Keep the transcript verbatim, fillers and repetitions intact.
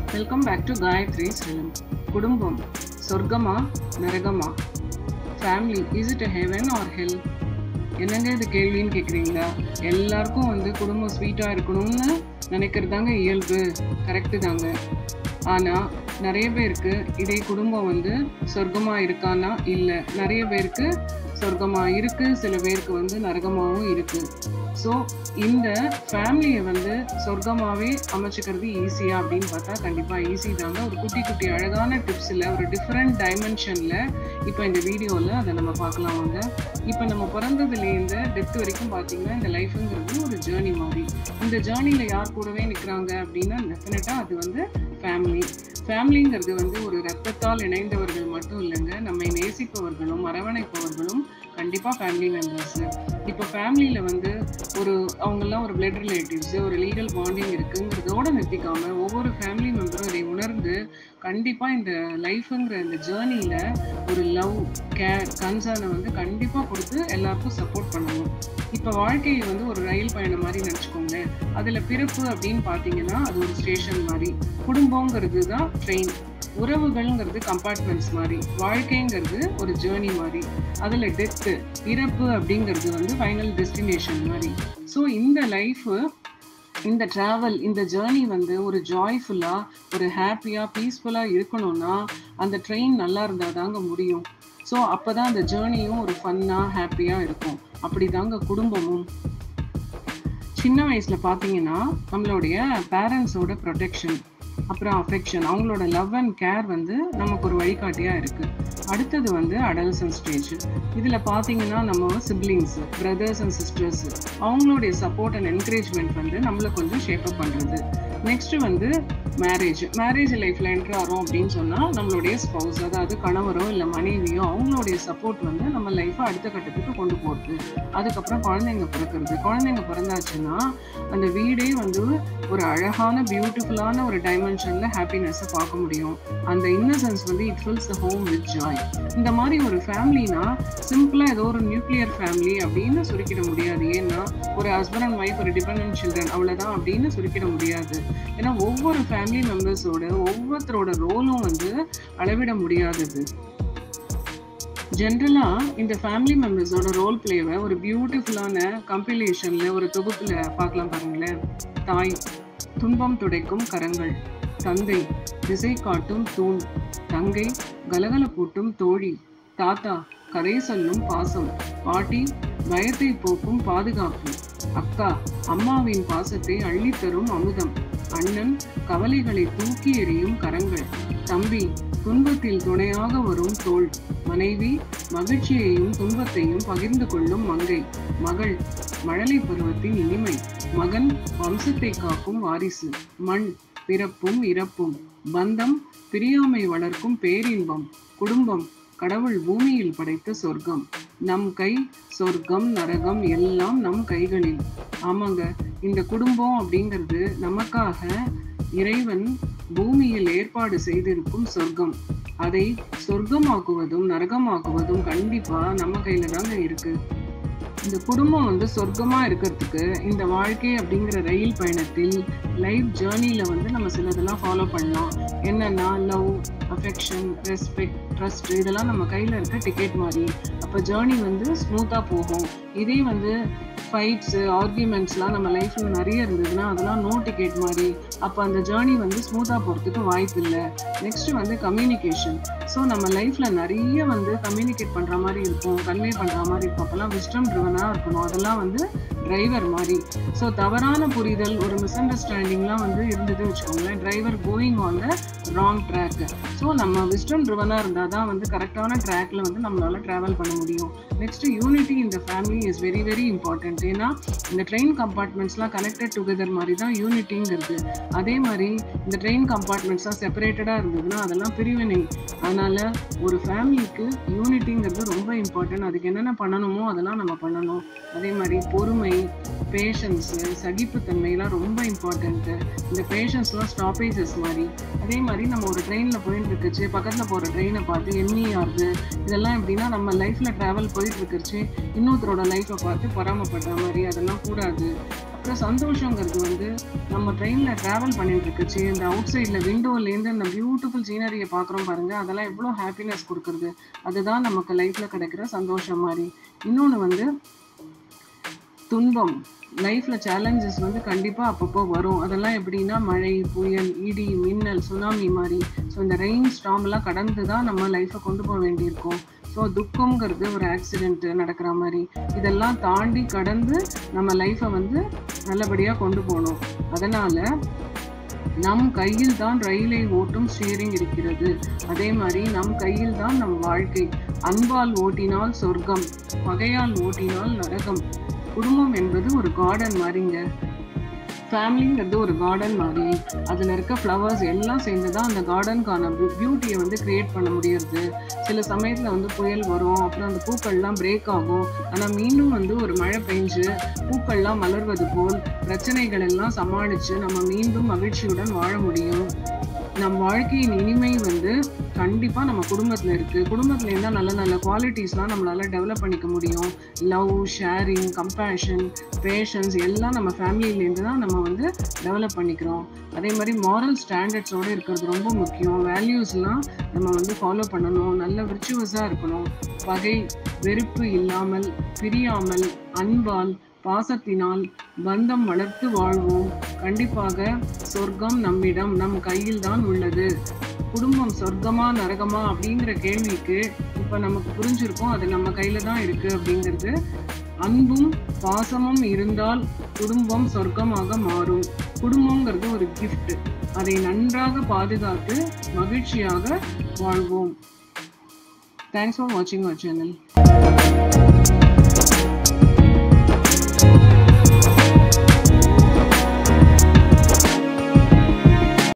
Welcome back to Gayathri Srilam. குடும்பம் சொர்க்கமா நரகமா? Family is it a heaven or hell? என்னங்க இது கேள்வின்னு கேட்குறீங்களா? எல்லாருக்கும் வந்து குடும்பம் ஸ்வீட்டாக இருக்கணும்னு நினைக்கிறது தாங்க இயல்பு, கரெக்டு தாங்க. ஆனால் நிறைய பேருக்கு இதே குடும்பம் வந்து சொர்க்கமாக இருக்கான்னா இல்லை, நிறைய பேருக்கு சொர்க்கமாக இருக்குது, சில பேருக்கு வந்து நரகமாகவும் இருக்குது. ஸோ இந்த ஃபேமிலியை வந்து சொர்க்கமாகவே அமைச்சிக்கிறது ஈஸியா அப்படின்னு பார்த்தா கண்டிப்பாக ஈஸி தாங்க. ஒரு குட்டி குட்டி அழகான டிப்ஸில் ஒரு டிஃப்ரெண்ட் டைமென்ஷனில் இப்போ இந்த வீடியோவில் அதை நம்ம பார்க்கலாம் வாங்க. இப்போ நம்ம பிறந்ததுலேருந்து டெத் வரைக்கும் பார்த்தீங்கன்னா இந்த லைஃபுங்கிறது ஒரு ஜேர்னி மாதிரி. இந்த ஜேர்னியில் யார் கூடவே நிற்கிறாங்க அப்படின்னா டெஃபினட்டாக அது வந்து ஃபேமிலி. ஃபேமிலிங்கிறது வந்து ஒரு ரத்தத்தால் இணைந்தவர்கள் மட்டும் இல்லைங்க, நம்மை நேசிப்பவர்களும் அரவணைப்பவர்களும் கண்டிப்பாக ஃபேமிலி மெம்பர்ஸு. இப்போ ஃபேமிலியில் வந்து ஒரு அவங்கெல்லாம் ஒரு பிளட் ரிலேட்டிவ்ஸு, ஒரு லீகல் பாண்டிங் இருக்குங்கிறதோடு நிறுத்திக்காமல் ஒவ்வொரு ஃபேமிலி மெம்பரும் இதை உணர்ந்து கண்டிப்பாக இந்த லைஃபுங்கிற இந்த ஜேர்னியில் ஒரு லவ், கேர், கன்சர்னை வந்து கண்டிப்பாக கொடுத்து எல்லாருக்கும் சப்போர்ட் பண்ணணும். இப்போ வாழ்க்கையை வந்து ஒரு ரயில் பயணம் மாதிரி நினச்சிக்கோங்களேன். அதில் பிறப்பு அப்படின்னு பார்த்தீங்கன்னா அது ஒரு ஸ்டேஷன் மாதிரி, குடும்பங்கிறது தான் ட்ரெயின், உறவுகள்ங்கிறது கம்பார்ட்மெண்ட்ஸ் மாதிரி, வாழ்க்கைங்கிறது ஒரு ஜேர்னி மாதிரி, அதில் டெத்து இறப்பு அப்படிங்கிறது வந்து ஃபைனல் டெஸ்டினேஷன் மாதிரி. ஸோ இந்த லைஃபு, இந்த ட்ராவல், இந்த ஜேர்னி வந்து ஒரு ஜாய்ஃபுல்லாக, ஒரு ஹாப்பியாக, பீஸ்ஃபுல்லாக இருக்கணும்னா அந்த ட்ரெயின் நல்லா இருந்தால் தாங்க முடியும். ஸோ அப்போ தான் அந்த ஜேர்னியும் ஒரு ஃபன்னாக ஹாப்பியாக இருக்கும். அப்படி தாங்க குடும்பமும். சின்ன வயசில் பார்த்தீங்கன்னா நம்மளுடைய பேரண்ட்ஸோட ப்ரொடெக்ஷன், அப்புறம் அஃபெக்ஷன், அவங்களோட லவ் அண்ட் கேர் வந்து நமக்கு ஒரு வழிகாட்டியாக இருக்குது. அடுத்தது வந்து அடல்சன் ஸ்டேஜ். இதில் பார்த்தீங்கன்னா நம்ம சிப்ளிங்ஸ், பிரதர்ஸ் அண்ட் சிஸ்டர்ஸ், அவங்களுடைய சப்போர்ட் அண்ட் என்கரேஜ்மெண்ட் வந்து நம்மளை கொஞ்சம் ஷேப்பப் பண்ணுறது. நெக்ஸ்ட்டு வந்து மேரேஜ். மேரேஜ் லைஃப்பில் என்ட்ரு ஆகிறோம் அப்படின்னு சொன்னால் நம்மளுடைய ஸ்பௌஸ், அதாவது கணவரோ இல்லை மனைவியோ, அவங்களுடைய சப்போர்ட் வந்து நம்ம லைஃப்பை அடுத்த கட்டத்துக்கு கொண்டு போகிறது. அதுக்கப்புறம் குழந்தைங்க பிறக்கிறது. குழந்தைங்க பிறந்தாச்சுன்னா அந்த வீடே வந்து ஒரு அழகான பியூட்டிஃபுல்லான ஒரு டைமென்ஷனில் ஹாப்பினஸை பார்க்க முடியும். அந்த இன்னசென்ஸ் வந்து it fills the home with joy. இந்த மாதிரி ஒரு ஃபேமிலினா சிம்பிளாக ஏதோ ஒரு நியூக்ளியர் ஃபேமிலி அப்படின்னு சுருக்கிட முடியாது. ஏன்னா ஒரு ஹஸ்பண்ட் அண்ட் ஒய்ஃப், ஒரு டிபெண்டன்ட் சில்ட்ரன், அவ்வளோதான் அப்படின்னு சுருக்கிட முடியாது. ஏன்னா ஒவ்வொரு ஃபேமிலி மெம்பர்ஸோட ஒவ்வொருத்தரோட ரோலும் வந்து அளவிட முடியாதது. ஜென்ரலாக இந்த ஃபேமிலி மெம்பர்ஸோட ரோல் பிளேவை ஒரு பியூட்டிஃபுல்லான கம்பிலேஷனில் ஒரு தொகுப்பில் பார்க்கலாம் பாருங்களேன். தாய் துன்பம் துடைக்கும் கரங்கள், தந்தை திசை காட்டும் தூண், தங்கை கலகலப்பூட்டும் தோழி, தாத்தா கதை சொல்லும் பாசம், பாட்டி பயத்தை போக்கும் பாதுகாப்பு, அக்கா அம்மாவின் பாசத்தை அள்ளித்தரும் அமுதம், அண்ணன் கவலைகளை தூக்கி எறியும் கரங்கள், தம்பி துன்பத்தில் துணையாக வரும் தோள், மனைவி மகிழ்ச்சியையும் துன்பத்தையும் பகிர்ந்து கொள்ளும் மங்கை, மகள் மழலை பருவத்தின் இனிமை, மகன் வம்சத்தை காக்கும் வாரிசு, மண் பிறப்பும் இறப்பும், பந்தம் பிரியாமை வளர்க்கும் பேரின்பம், குடும்பம் கடவுள் பூமியில் படைத்த சொர்க்கம், நம் கை சொர்க்கம் நரகம் எல்லாம் நம் கைகளில். ஆமாங்க, இந்த குடும்பம் அப்படிங்கிறது நமக்காக இறைவன் பூமியில் ஏற்பாடு செய்திருக்கும் சொர்க்கம். அதை சொர்க்கமாக்குவதும் நரகமாக்குவதும் கண்டிப்பா நம்ம கையில தாங்க இருக்கு. இந்த குடும்பம் வந்து சொர்க்கமா இருக்கிறதுக்கு இந்த வாழ்க்கை அப்படிங்கிற ரயில் பயணத்தில் லைஃப் ஜேர்னியில வந்து நம்ம சிலதெல்லாம் ஃபாலோ பண்ணலாம். என்னன்னா லவ், அஃபெக்ஷன், ரெஸ்பெக்ட், ட்ரஸ்ட், இதெல்லாம் நம்ம கையில் இருக்க டிக்கெட் மாதிரி. அப்போ ஜேர்னி வந்து ஸ்மூத்தாக போகும். இதே வந்து ஃபைட்ஸு, ஆர்கியூமெண்ட்ஸ்லாம் நம்ம லைஃப்பில் நிறைய இருந்ததுன்னா அதெல்லாம் நோ டிக்கெட் மாதிரி. அப்போ அந்த ஜேர்னி வந்து ஸ்மூத்தாக போகிறதுக்கு வாய்ப்பு இல்லை. நெக்ஸ்ட்டு வந்து கம்யூனிகேஷன். ஸோ நம்ம லைஃப்பில் நிறைய வந்து கம்யூனிகேட் பண்ணுற மாதிரி இருக்கும், கன்வே பண்ணுற மாதிரி இருக்கும். அப்போல்லாம் விஸ்டம் ட்ரிவனாக இருக்கணும். அதெல்லாம் வந்து டிரைவர் மாதிரி. ஸோ தவறான புரிதல், ஒரு மிஸ் அண்டர்ஸ்டாண்டிங்லாம் வந்து இருந்தது வச்சுக்கோங்களேன், driver going on the wrong track. So நம்ம விஸ்டம் ட்ரிவனாக இருந்தால் தான் வந்து கரெக்டான ட்ராக்ல வந்து நம்மளால் ட்ராவல் பண்ண முடியும். நெக்ஸ்ட்டு யூனிட்டி இந்த family is very very important. ஏன்னா இந்த ட்ரெயின் கம்பார்ட்மெண்ட்ஸ்லாம் கனெக்டட் டுகெதர் மாதிரி தான் யூனிட்டிங்கிறது. அதே மாதிரி இந்த ட்ரெயின் கம்பார்ட்மெண்ட்ஸ்லாம் செப்பரேட்டடாக இருந்ததுன்னா அதெல்லாம் பிரிவினை. அதனால் ஒரு ஃபேமிலிக்கு யூனிட்டிங்கிறது ரொம்ப இம்பார்ட்டன்ட். அதுக்கு என்னென்ன பண்ணணுமோ அதெல்லாம் நம்ம பண்ணணும். அதே மாதிரி பொறுமை, பேஷன்ஸு, சகிப்புத்தன்மைலாம் ரொம்ப இம்பார்ட்டன்ட்டு. இந்த பேஷன்ஸ்லாம் ஸ்டாப்பேஜஸ் மாதிரி. அதே மாதிரி நம்ம ஒரு ட்ரெயினில் போயிட்டு இருக்குச்சு, பக்கத்தில் போகிற ட்ரெயினை பார்த்து எண்ணியாருது, இதெல்லாம் எப்படின்னா நம்ம லைஃப்பில் ட்ராவல் போயிட்டு இருக்குச்சு இன்னொருத்தரோட லைஃப்பை பார்த்து பொறாமப்படுற மாதிரி, அதெல்லாம் கூடாது. இருக்க சந்தோஷங்கிறது வந்து நம்ம ட்ரெயினில் ட்ராவல் பண்ணிட்டு இருக்குச்சு இந்த அவுட் சைடில் விண்டோலேருந்து அந்த பியூட்டிஃபுல் சீனரியை பார்க்குறோம் பாருங்கள், அதெல்லாம் எவ்வளோ ஹாப்பினஸ் கொடுக்குறது. அதுதான் நமக்கு லைஃப்பில் கிடைக்கிற சந்தோஷம் மாதிரி. இன்னொன்று வந்து துன்பம். லைஃப்பில் சேலஞ்சஸ் வந்து கண்டிப்பாக அப்பப்போ வரும். அதெல்லாம் எப்படின்னா மழை, புயல், இடி, மின்னல், சுனாமி மாதிரி. ஸோ இந்த ரெயின் ஸ்டாம்லாம் கடந்து தான் நம்ம லைஃப்பை கொண்டு போக வேண்டியிருக்கும். ஸோ துக்கம்ங்கிறது ஒரு ஆக்சிடென்ட் நடக்கிற மாதிரி. இதெல்லாம் தாண்டி கடந்து நம்ம லைஃப்பை வந்து நல்லபடியாக கொண்டு போகணும். அதனால் நம் கையில் தான் ரயிலை ஓட்டும் ஸ்டீரிங் இருக்கிறது. அதே மாதிரி நம் கையில் தான் நம் வாழ்க்கை. அன்பால் ஓட்டினால் சொர்க்கம், பகையால் ஓட்டினால் நரகம். குடும்பம் என்பது ஒரு கார்டன் மாதிரிங்க. ஃபேமிலிங்கிறது ஒரு கார்டன் மாதிரி. அதில் இருக்க ஃப்ளவர்ஸ் எல்லாம் சேர்ந்து தான் அந்த கார்டனுக்கான பியூட்டியை வந்து க்ரியேட் பண்ண முடியுது. சில சமயத்தில் வந்து புயல் வரும், அப்புறம் அந்த பூக்கள்லாம் பிரேக் ஆகும். ஆனால் மீண்டும் வந்து ஒரு மழை பெஞ்சு பூக்கள்லாம் மலர்வது போல் பிரச்சனைகள் எல்லாம் சமாளித்து நம்ம மீண்டும் மகிழ்ச்சியுடன் வாழ முடியும். நம் வாழ்க்கையின் இனிமை வந்து கண்டிப்பாக நம்ம குடும்பத்தில் இருக்குது. குடும்பத்தில் இருந்தால் நல்ல நல்ல குவாலிட்டிஸ்லாம் நம்மளால் டெவலப் பண்ணிக்க முடியும். லவ், ஷேரிங், கம்பேஷன், பேஷன்ஸ் எல்லாம் நம்ம ஃபேமிலியிலேருந்து தான் நம்ம வந்து டெவலப் பண்ணிக்கிறோம். அதே மாதிரி மாரல் ஸ்டாண்டர்ட்ஸோடு இருக்கிறது ரொம்ப முக்கியம். வேல்யூஸ்லாம் நம்ம வந்து ஃபாலோ பண்ணணும். நல்ல விர்ச்சுவஸாக இருக்கணும். பகை, வெறுப்பு இல்லாமல், பிரியாமல், அன்பால், பாசத்தினால் பந்தம் வளர்த்து வாழ்வோம். கண்டிப்பாக சொர்க்கம் நம்மிடம், நம் கையில் தான் உள்ளது. குடும்பம் சொர்க்கமா நரகமா அப்படிங்கிற கேள்விக்கு இப்போ நமக்கு புரிஞ்சிருக்கும், அது நம்ம கையில் தான் இருக்குது அப்படிங்கிறது. அன்பும் பாசமும் இருந்தால் குடும்பம் சொர்க்கமாக மாறும். குடும்பங்கிறது ஒரு கிஃப்ட். அதை நன்றாக பாதுகாத்து மகிழ்ச்சியாக வாழ்வோம். தேங்க்ஸ் ஃபார் வாட்சிங் அவர் சேனல்.